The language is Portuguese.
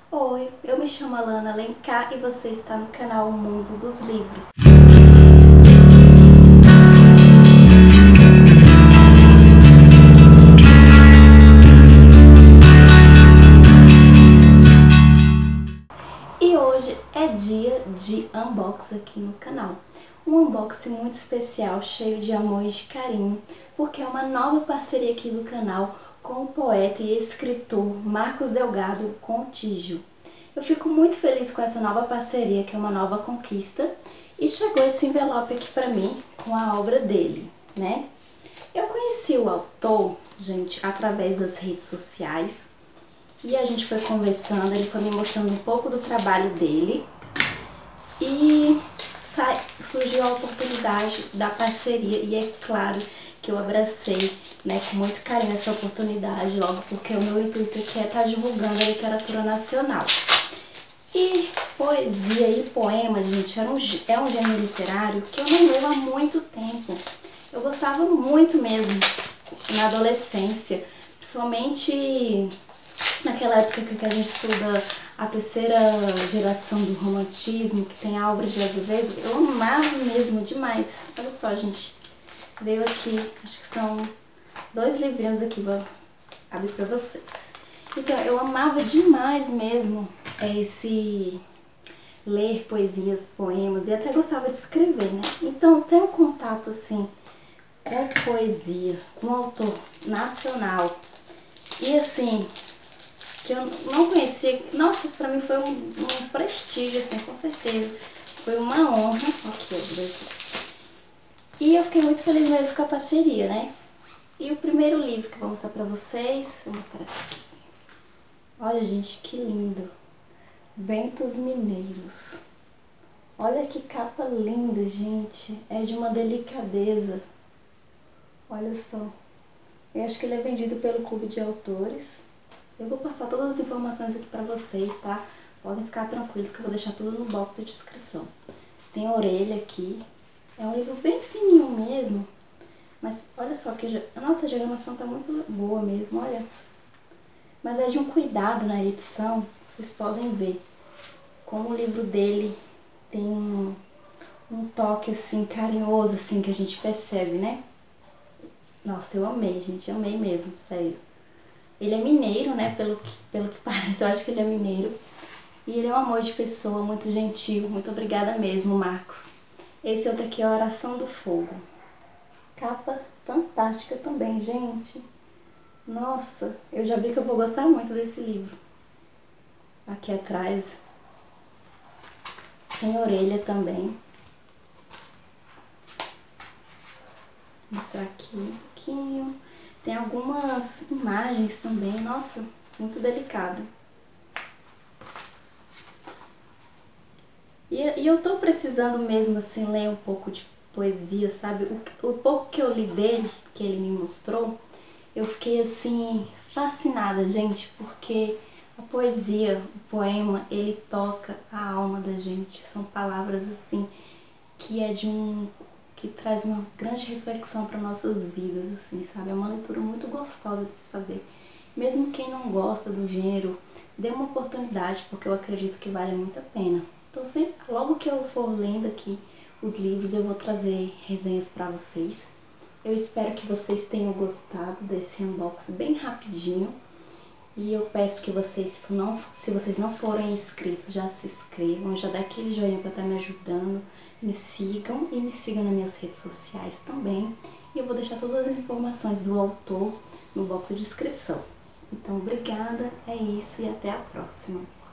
Oi, eu me chamo Alana Alencar e você está no canal Mundo dos Livros. E hoje é dia de unboxing aqui no canal. Um unboxing muito especial, cheio de amor e de carinho, porque é uma nova parceria aqui do canal com o poeta e escritor Marcos Delgado Contígio. Eu fico muito feliz com essa nova parceria, que é uma nova conquista, e chegou esse envelope aqui pra mim com a obra dele, né? Eu conheci o autor, gente, através das redes sociais, e a gente foi conversando, ele foi me mostrando um pouco do trabalho dele, e surgiu a oportunidade da parceria, e é claro que eu abracei, né, com muito carinho essa oportunidade, logo porque o meu intuito aqui é estar divulgando a literatura nacional. E poesia e poema, gente, é um gênero literário que eu não leio há muito tempo. Eu gostava muito mesmo na adolescência, principalmente naquela época que a gente estuda a terceira geração do romantismo, que tem Álvares de Azevedo. Eu amava mesmo demais. Olha só, gente, veio aqui, acho que são 2 livrinhos aqui, vou abrir pra vocês. Então, eu amava demais mesmo esse ler poesias, poemas, e até gostava de escrever, né? Então, ter um contato, assim, com poesia, com autor nacional, e assim, que eu não conhecia, nossa, pra mim foi um prestígio, assim, com certeza. Foi uma honra. Aqui, ó, e eu fiquei muito feliz mesmo com a parceria, né? E o primeiro livro que eu vou mostrar pra vocês, vou mostrar esse aqui. Olha, gente, que lindo. Ventos Mineiros. Olha que capa linda, gente. É de uma delicadeza. Olha só. Eu acho que ele é vendido pelo Clube de Autores. Eu vou passar todas as informações aqui pra vocês, tá? Podem ficar tranquilos que eu vou deixar tudo no box de descrição. Tem orelha aqui. É um livro bem fininho mesmo. Mas olha só que... Nossa, a diagramação tá muito boa mesmo, olha. Mas é de um cuidado na edição. Vocês podem ver como o livro dele tem um toque assim carinhoso, assim, que a gente percebe, né? Nossa, eu amei, gente, amei mesmo, sério. Ele é mineiro, né, pelo que parece, eu acho que ele é mineiro. E ele é um amor de pessoa, muito gentil, muito obrigada mesmo, Marcos. Esse outro aqui é a Oração do Fogo. Capa fantástica também, gente. Nossa, eu já vi que eu vou gostar muito desse livro. Aqui atrás tem orelha também. Vou mostrar aqui um pouquinho. Tem algumas imagens também. Nossa, muito delicado. E eu tô precisando mesmo, assim, ler um pouco de poesia, sabe? O pouco que eu li dele, que ele me mostrou, eu fiquei, assim, fascinada, gente, porque a poesia, o poema, ele toca a alma da gente. São palavras, assim, que traz uma grande reflexão para nossas vidas, assim, sabe? É uma leitura muito gostosa de se fazer. Mesmo quem não gosta do gênero, dê uma oportunidade, porque eu acredito que vale muito a pena. Então, logo que eu for lendo aqui os livros, eu vou trazer resenhas para vocês. Eu espero que vocês tenham gostado desse unboxing bem rapidinho. E eu peço que vocês, se vocês não forem inscritos, já se inscrevam, já dá aquele joinha para estar me ajudando. Me sigam nas minhas redes sociais também. E eu vou deixar todas as informações do autor no box de descrição. Então, obrigada, é isso e até a próxima.